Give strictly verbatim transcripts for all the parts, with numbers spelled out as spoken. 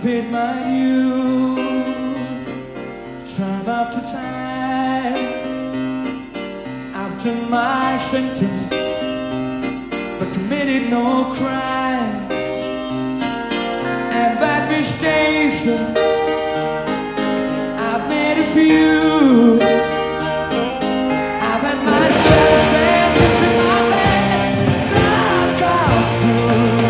paid my dues time after time. I've done my sentence, but committed no crime. And bad mistakes, I've made a few. I've had my share of sentence in my bed, but I've come through.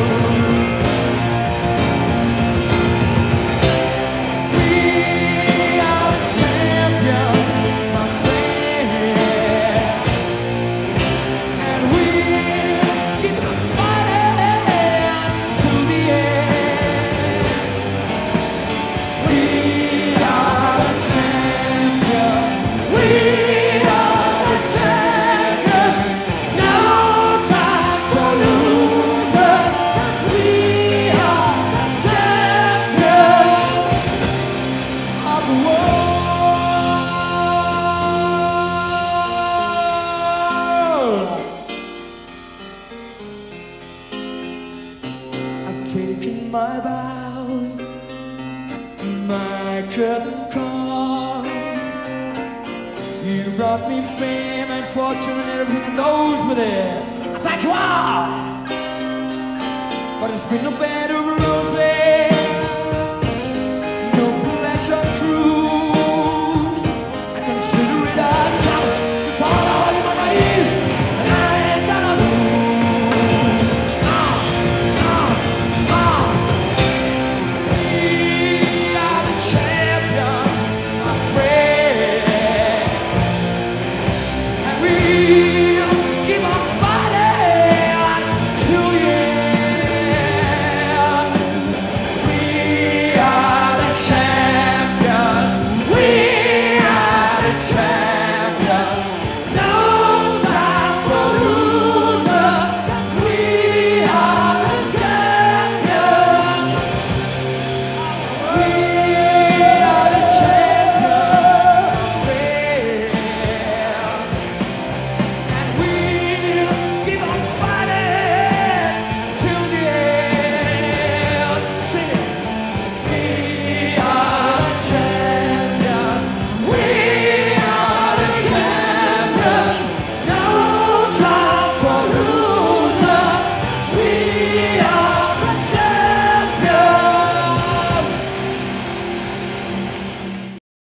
Taking my vows, my curtain calls. You brought me fame and fortune and everything that goes with it. I thank you all, but it's been no better.